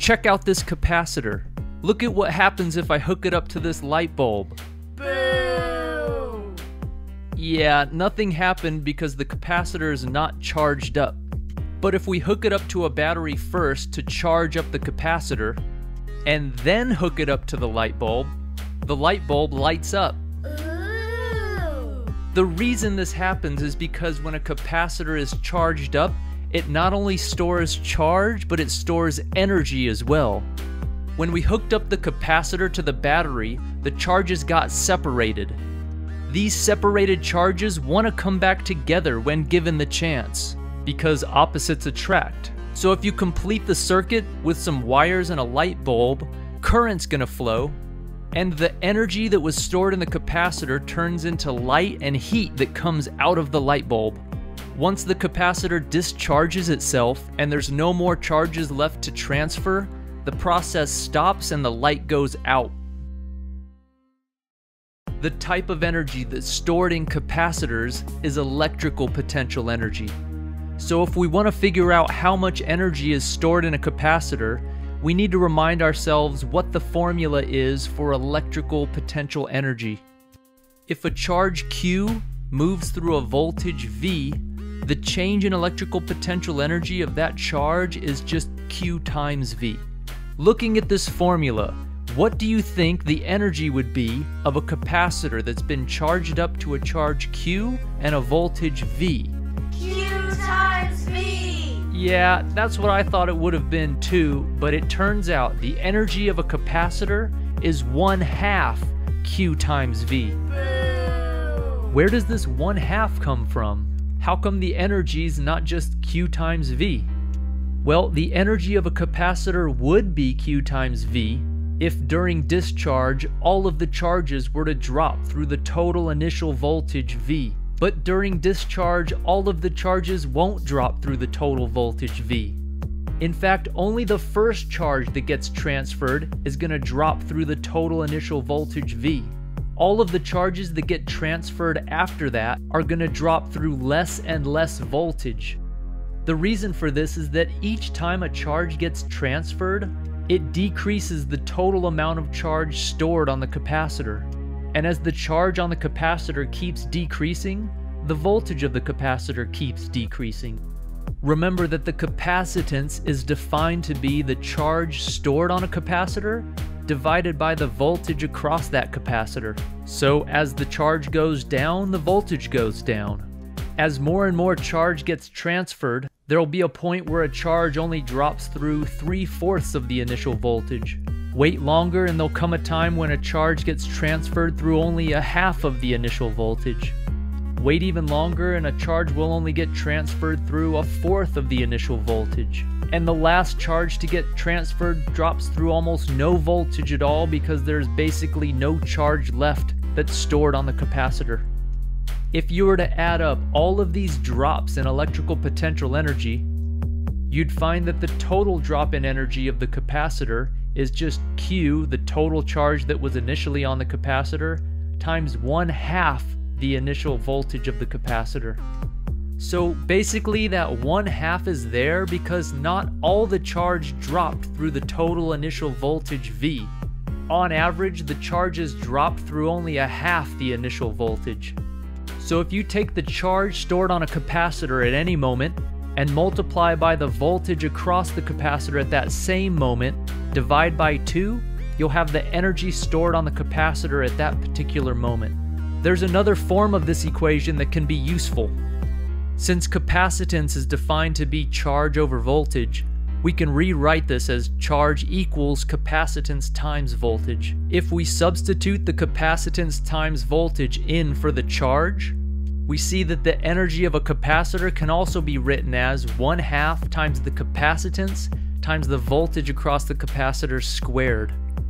check out this capacitor. Look at what happens if I hook it up to this light bulb. Boo! Yeah, nothing happened because the capacitor is not charged up. But if we hook it up to a battery first to charge up the capacitor, and then hook it up to the light bulb lights up. Ooh. The reason this happens is because when a capacitor is charged up, it not only stores charge, but it stores energy as well. When we hooked up the capacitor to the battery, the charges got separated. These separated charges want to come back together when given the chance, because opposites attract. So if you complete the circuit with some wires and a light bulb, current's gonna flow, and the energy that was stored in the capacitor turns into light and heat that comes out of the light bulb. Once the capacitor discharges itself and there's no more charges left to transfer, the process stops and the light goes out. The type of energy that's stored in capacitors is electrical potential energy. So if we want to figure out how much energy is stored in a capacitor, we need to remind ourselves what the formula is for electrical potential energy. If a charge Q moves through a voltage V, the change in electrical potential energy of that charge is just Q times V. Looking at this formula, what do you think the energy would be of a capacitor that's been charged up to a charge Q and a voltage V? Q times V! Yeah, that's what I thought it would have been too, but it turns out the energy of a capacitor is 1/2 Q times V. Boo! Where does this 1/2 come from? How come the energy's not just Q times V? Well, the energy of a capacitor would be Q times V if during discharge all of the charges were to drop through the total initial voltage V. But during discharge, all of the charges won't drop through the total voltage V. In fact, only the first charge that gets transferred is going to drop through the total initial voltage V. All of the charges that get transferred after that are going to drop through less and less voltage. The reason for this is that each time a charge gets transferred, it decreases the total amount of charge stored on the capacitor. And as the charge on the capacitor keeps decreasing, the voltage of the capacitor keeps decreasing. Remember that the capacitance is defined to be the charge stored on a capacitor divided by the voltage across that capacitor. So as the charge goes down, the voltage goes down. As more and more charge gets transferred, there will be a point where a charge only drops through 3/4 of the initial voltage. Wait longer and there'll come a time when a charge gets transferred through only 1/2 of the initial voltage. Wait even longer and a charge will only get transferred through 1/4 of the initial voltage. And the last charge to get transferred drops through almost no voltage at all because there's basically no charge left that's stored on the capacitor. If you were to add up all of these drops in electrical potential energy, you'd find that the total drop in energy of the capacitor is just Q, the total charge that was initially on the capacitor, times 1/2 the initial voltage of the capacitor. So basically that 1/2 is there because not all the charge dropped through the total initial voltage V. On average, the charges drop through only 1/2 the initial voltage. So if you take the charge stored on a capacitor at any moment and multiply by the voltage across the capacitor at that same moment, divide by 2, you'll have the energy stored on the capacitor at that particular moment. There's another form of this equation that can be useful. Since capacitance is defined to be charge over voltage, we can rewrite this as charge equals capacitance times voltage. If we substitute the capacitance times voltage in for the charge, we see that the energy of a capacitor can also be written as 1/2 times the capacitance times the voltage across the capacitor squared.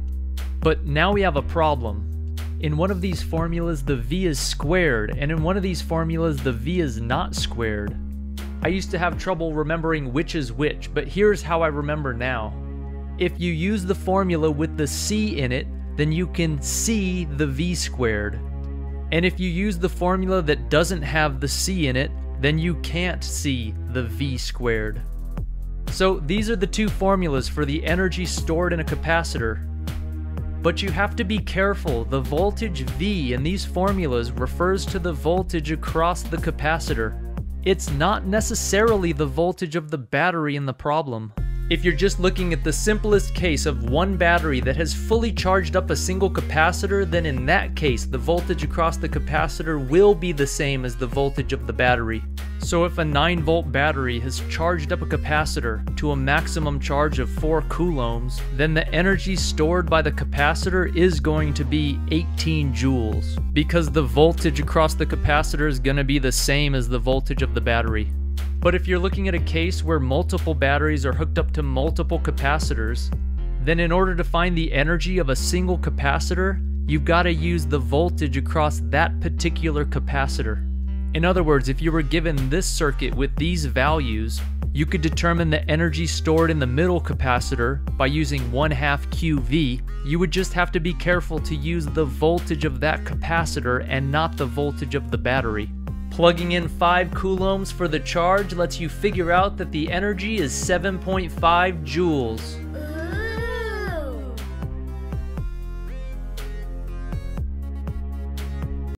But now we have a problem. In one of these formulas the V is squared, and in one of these formulas the V is not squared. I used to have trouble remembering which is which, but here's how I remember now. If you use the formula with the C in it, then you can see the V squared. And if you use the formula that doesn't have the C in it, then you can't see the V squared. So these are the two formulas for the energy stored in a capacitor. But you have to be careful. The voltage V in these formulas refers to the voltage across the capacitor. It's not necessarily the voltage of the battery in the problem. If you're just looking at the simplest case of one battery that has fully charged up a single capacitor, then in that case the voltage across the capacitor will be the same as the voltage of the battery. So if a 9-volt battery has charged up a capacitor to a maximum charge of 4 coulombs, then the energy stored by the capacitor is going to be 18 joules, because the voltage across the capacitor is going to be the same as the voltage of the battery. But if you're looking at a case where multiple batteries are hooked up to multiple capacitors, then in order to find the energy of a single capacitor, you've got to use the voltage across that particular capacitor. In other words, if you were given this circuit with these values, you could determine the energy stored in the middle capacitor by using 1/2 QV. You would just have to be careful to use the voltage of that capacitor and not the voltage of the battery. Plugging in 5 coulombs for the charge lets you figure out that the energy is 7.5 joules.